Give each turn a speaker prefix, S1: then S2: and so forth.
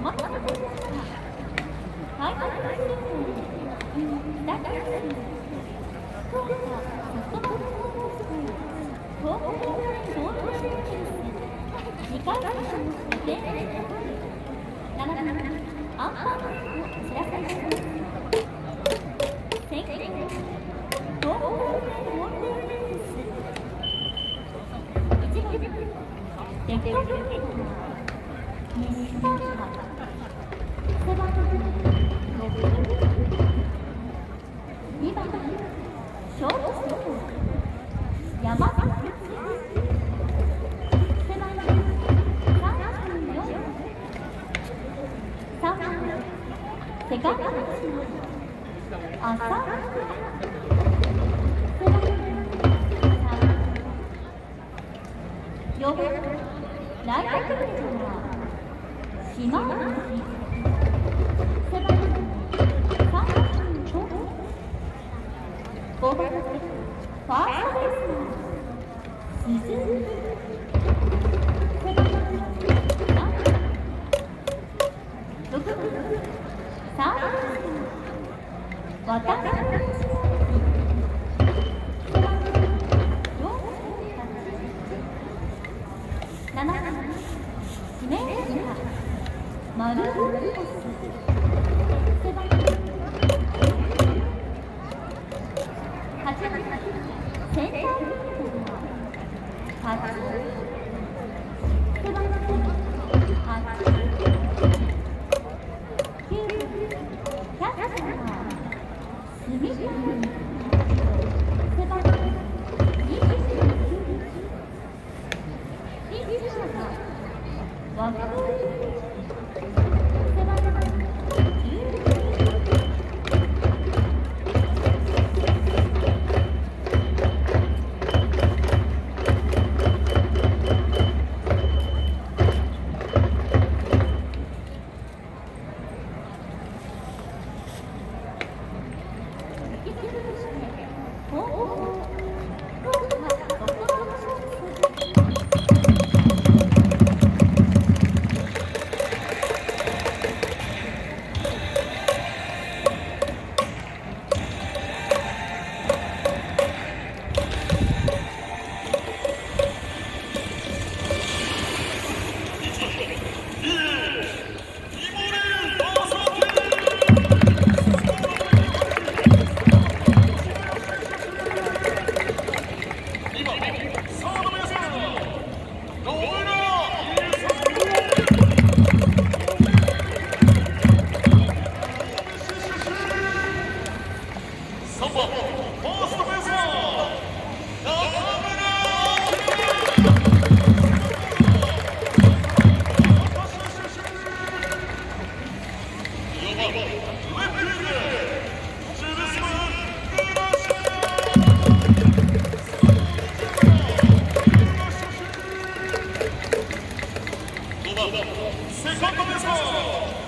S1: 待たせてください。ファイト九州デー、北九州市福岡ソフトバンクホークス東北楽天ゴールデンイーグルス2回戦の予定7番アンパンマンを知らせます。先決東北楽天ゴールデンイーグルス1番レフトフィールダー西川背番号6 2番ショートストップ山崎背番号34 3番セカンドバッター浅背番号3 4番ライト外野島内背番号35 5番ファーストベース鈴背番号7 6番サード渡辺背番号48 7番指名打者マルモレホス背番号8番センターフィールダー8背番号8 9番キャッチャー住谷背番号29ピッチャーが和久背番号12 セカンドベースマン